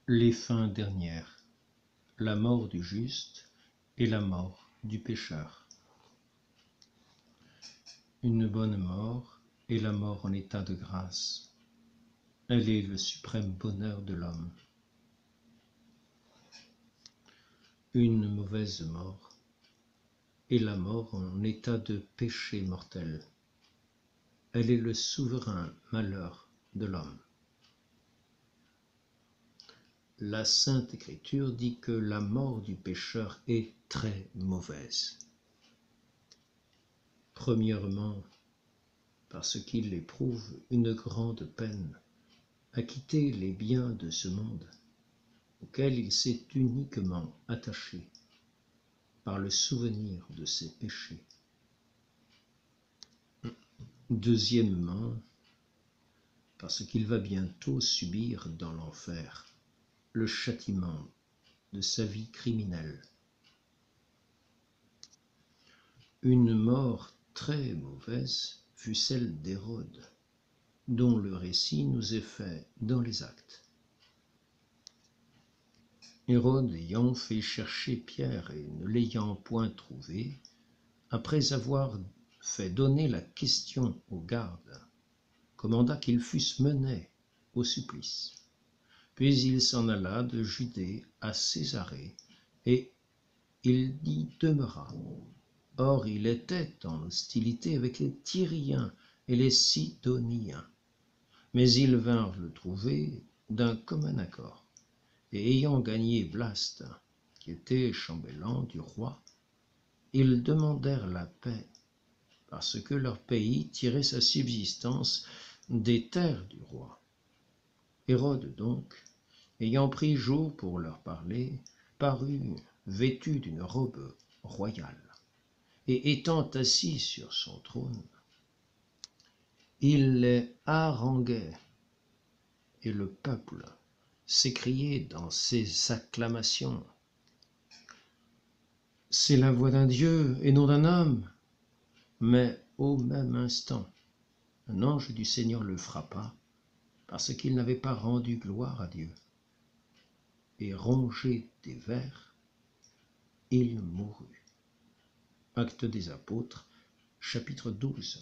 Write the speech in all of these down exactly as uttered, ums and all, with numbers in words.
Les fins dernières, la mort du juste et la mort du pécheur. Une bonne mort est la mort en état de grâce. Elle est le suprême bonheur de l'homme. Une mauvaise mort est la mort en état de péché mortel. Elle est le souverain malheur de l'homme. La Sainte Écriture dit que la mort du pécheur est très mauvaise. Premièrement, parce qu'il éprouve une grande peine à quitter les biens de ce monde, auquel il s'est uniquement attaché par le souvenir de ses péchés. Deuxièmement, parce qu'il va bientôt subir dans l'enfer le châtiment de sa vie criminelle. Une mort très mauvaise fut celle d'Hérode, dont le récit nous est fait dans les Actes. Hérode ayant fait chercher Pierre et ne l'ayant point trouvé, après avoir fait donner la question aux gardes, commanda qu'ils fussent menés au supplice. Puis il s'en alla de Judée à Césarée, et il y demeura. Or il était en hostilité avec les Tyriens et les Sidoniens. Mais ils vinrent le trouver d'un commun accord, et ayant gagné Blaste, qui était chambellan du roi, ils demandèrent la paix, parce que leur pays tirait sa subsistance des terres du roi. Hérode donc, ayant pris jour pour leur parler, parut vêtu d'une robe royale, et étant assis sur son trône, il les haranguait, et le peuple s'écriait dans ses acclamations: « C'est la voix d'un Dieu et non d'un homme !» Mais au même instant, un ange du Seigneur le frappa, parce qu'il n'avait pas rendu gloire à Dieu. Et rongé des vers, il mourut. Actes des Apôtres, chapitre douze.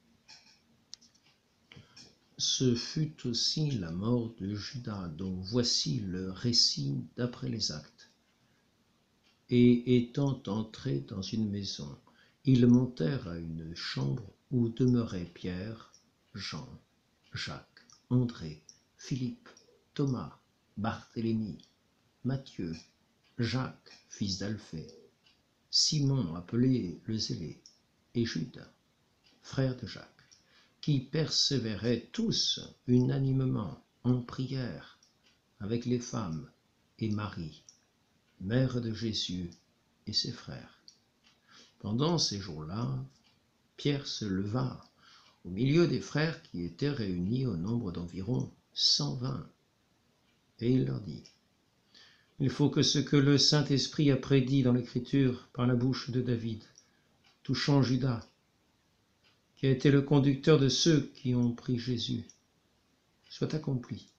Ce fut aussi la mort de Judas, dont voici le récit d'après les Actes. Et étant entrés dans une maison, ils montèrent à une chambre où demeuraient Pierre, Jean, Jacques, André, Philippe, Thomas, Barthélemy, Matthieu, Jacques, fils d'Alphée, Simon appelé le Zélé, et Judas, frère de Jacques, qui persévéraient tous unanimement en prière avec les femmes et Marie, mère de Jésus, et ses frères. Pendant ces jours-là, Pierre se leva au milieu des frères qui étaient réunis au nombre d'environ cent vingt, et il leur dit: « Il faut que ce que le Saint-Esprit a prédit dans l'Écriture par la bouche de David, touchant Judas, qui a été le conducteur de ceux qui ont pris Jésus, soit accompli.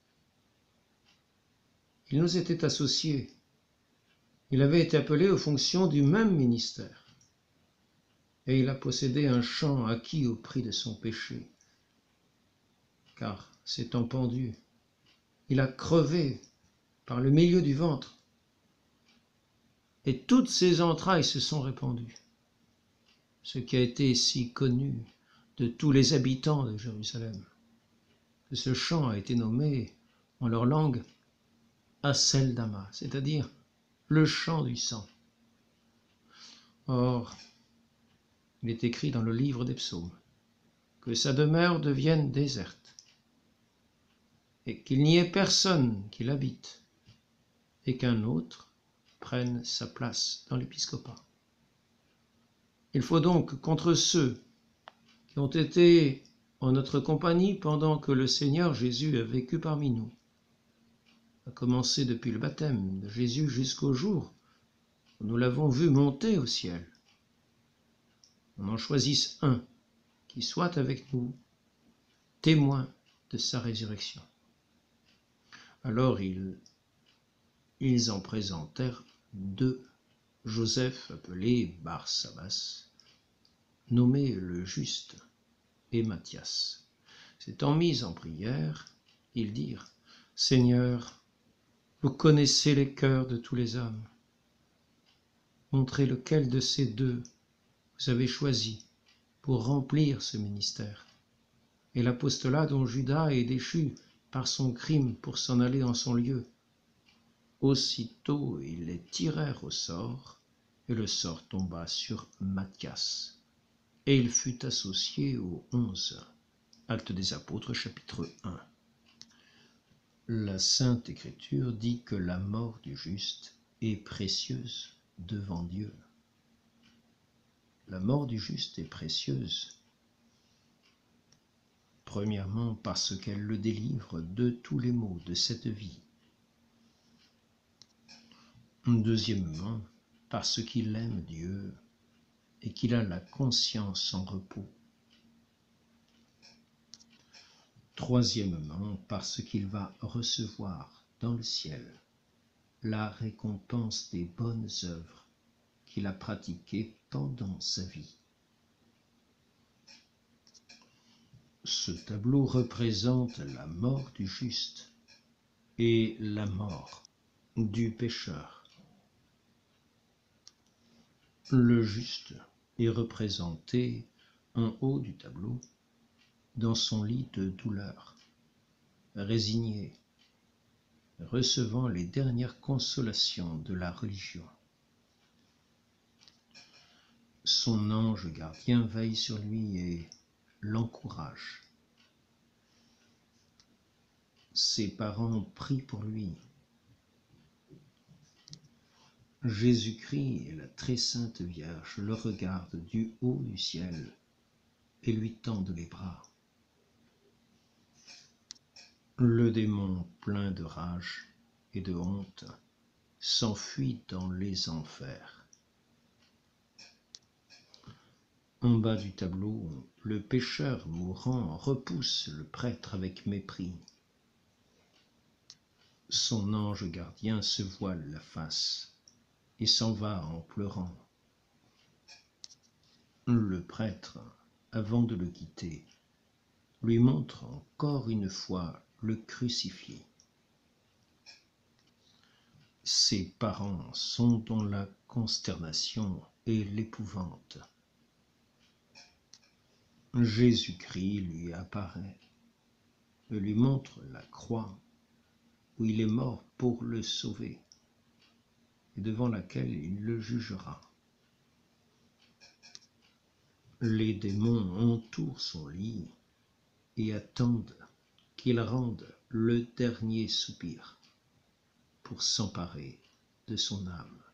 Il nous était associé. Il avait été appelé aux fonctions du même ministère. Et il a possédé un champ acquis au prix de son péché. Car, s'étant pendu, il a crevé par le milieu du ventre. Et toutes ses entrailles se sont répandues. Ce qui a été si connu de tous les habitants de Jérusalem, que ce champ a été nommé en leur langue Aceldama, c'est-à-dire le champ du sang. Or, il est écrit dans le livre des psaumes que sa demeure devienne déserte et qu'il n'y ait personne qui l'habite et qu'un autre prenne sa place dans l'épiscopat. Il faut donc contre ceux qui ont été en notre compagnie pendant que le Seigneur Jésus a vécu parmi nous, à commencer depuis le baptême de Jésus jusqu'au jour où nous l'avons vu monter au ciel, on en choisisse un qui soit avec nous, témoin de sa résurrection. » Alors il ils en présentèrent deux, Joseph appelé Barsabas, nommé le Juste, et Matthias. S'étant mis en prière, ils dirent, « Seigneur, vous connaissez les cœurs de tous les hommes. Montrez lequel de ces deux vous avez choisi pour remplir ce ministère. Et l'apostolat dont Judas est déchu par son crime pour s'en aller en son lieu. » Aussitôt ils les tirèrent au sort, et le sort tomba sur Matthias. Et il fut associé aux onze. Actes des Apôtres, chapitre un. La Sainte Écriture dit que la mort du juste est précieuse devant Dieu. La mort du juste est précieuse, premièrement parce qu'elle le délivre de tous les maux de cette vie. Deuxièmement, parce qu'il aime Dieu et qu'il a la conscience en repos. Troisièmement, parce qu'il va recevoir dans le ciel la récompense des bonnes œuvres qu'il a pratiquées pendant sa vie. Ce tableau représente la mort du juste et la mort du pécheur. Le juste est représenté en haut du tableau dans son lit de douleur, résigné, recevant les dernières consolations de la religion. Son ange gardien veille sur lui et l'encourage. Ses parents prient pour lui. Jésus-Christ et la très sainte Vierge le regardent du haut du ciel et lui tendent les bras. Le démon, plein de rage et de honte, s'enfuit dans les enfers. En bas du tableau, le pécheur mourant repousse le prêtre avec mépris. Son ange gardien se voile la face et s'en va en pleurant. Le prêtre, avant de le quitter, lui montre encore une fois le crucifié. Ses parents sont dans la consternation et l'épouvante. Jésus-Christ lui apparaît et lui montre la croix où il est mort pour le sauver et devant laquelle il le jugera. Les démons entourent son lit et attendent qu'il rende le dernier soupir pour s'emparer de son âme.